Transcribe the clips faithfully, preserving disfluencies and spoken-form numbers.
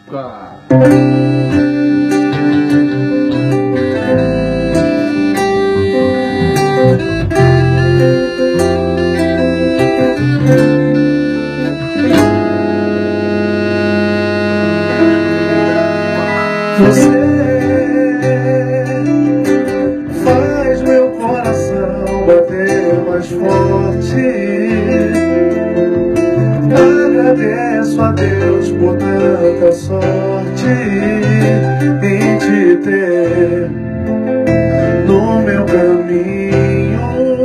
Opa! Você faz meu coração bater mais forte. Agradeço a Deus por tanta sorte em te ter no meu caminho.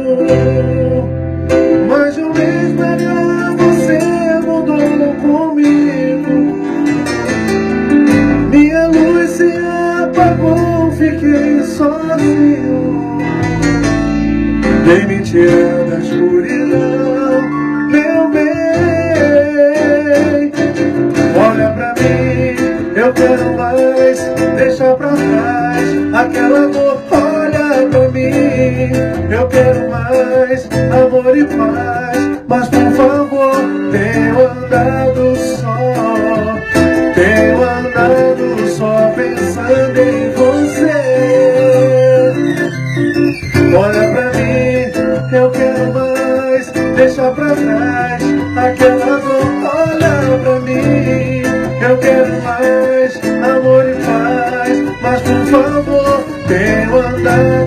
Mas de um mês pra cá você mudou comigo. Minha luz se apagou, fiquei sozinho. Vem me tirar da escuridão, meu bem. Olha pra mim, eu quero mais, deixa pra trás aquela dor. Olha pra mim, eu quero mais amor e paz. Mas por favor, tenho andado só, tenho andado só pensando em você. Olha pra mim, eu quero mais, deixa pra trás aquela dor. Olha pra mim, eu quero mais amor e paz. Mas por favor, tenho andado